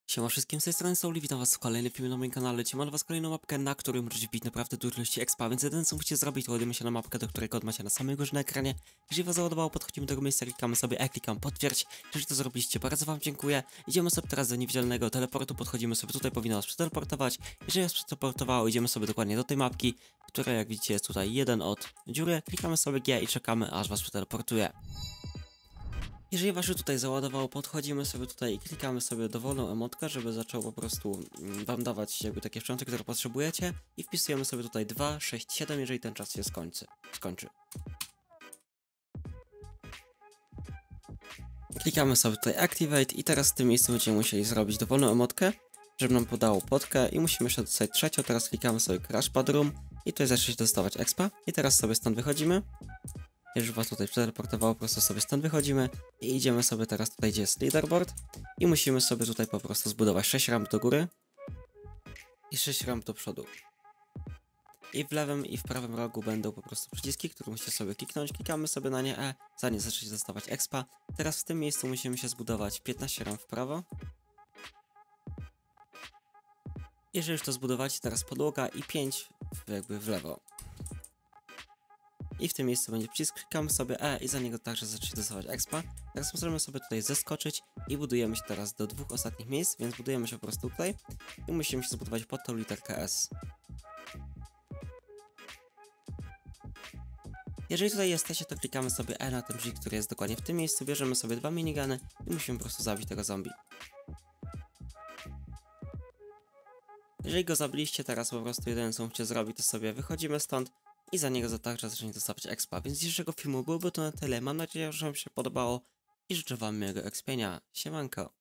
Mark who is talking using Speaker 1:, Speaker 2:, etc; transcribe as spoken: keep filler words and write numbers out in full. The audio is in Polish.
Speaker 1: Siema wszystkim, z tej strony Souli, witam was w kolejnym filmie na moim kanale. Dzisiaj mam dla was kolejną mapkę, na której możecie wbić naprawdę dużo ilości expa, więc jedyne co musicie zrobić, to ładujemy się na mapkę, do której kod macie na samej górze na ekranie. Jeżeli was załadowało, podchodzimy do tego miejsca, klikamy sobie E, klikam potwierdź. Jeżeli to zrobiliście, bardzo wam dziękuję. Idziemy sobie teraz do niewidzialnego teleportu, podchodzimy sobie tutaj, powinno nas przeteleportować. Jeżeli nas przeteleportowało, idziemy sobie dokładnie do tej mapki, która jak widzicie jest tutaj jeden od dziury. Klikamy sobie G i czekamy, aż was przeteleportuje. Jeżeli was już tutaj załadowało, podchodzimy sobie tutaj i klikamy sobie dowolną emotkę, żeby zaczął po prostu mm, wam dawać jakby takie szczątki, które potrzebujecie i wpisujemy sobie tutaj dwa, sześć, siedem, jeżeli ten czas się skończy. skończy. Klikamy sobie tutaj Activate i teraz w tym miejscu będziemy musieli zrobić dowolną emotkę, żeby nam podało potkę i musimy jeszcze dostać trzecią. Teraz klikamy sobie Crash Pad Room i tutaj zacznie dostawać expa i teraz sobie stąd wychodzimy. Jeżeli was tutaj przeteleportowało, po prostu sobie stąd wychodzimy i idziemy sobie teraz tutaj, gdzie jest leaderboard i musimy sobie tutaj po prostu zbudować sześć ramp do góry i sześć ramp do przodu. I w lewym i w prawym rogu będą po prostu przyciski, które musicie sobie kliknąć. Klikamy sobie na nie E, zanim zaczniecie dostawać expa. Teraz w tym miejscu musimy się zbudować piętnaście ramp w prawo. Jeżeli już to zbudowacie, teraz podłoga i pięć w, jakby w lewo. I w tym miejscu będzie przycisk, klikamy sobie E i za niego także zacznie dostawać expa. Teraz możemy sobie tutaj zeskoczyć i budujemy się teraz do dwóch ostatnich miejsc, więc budujemy się po prostu tutaj i musimy się zbudować pod tą literkę S. Jeżeli tutaj jesteście, to klikamy sobie E na tym drzwi, który jest dokładnie w tym miejscu, bierzemy sobie dwa minigany i musimy po prostu zabić tego zombie. Jeżeli go zabiliście, teraz po prostu jedyne co musicie zrobić, to sobie wychodzimy stąd i za niego za także zacznie dostawać expa. Więc dzisiejszego filmu byłoby to na tyle. Mam nadzieję, że wam się podobało i życzę wam miłego expienia. Siemanko.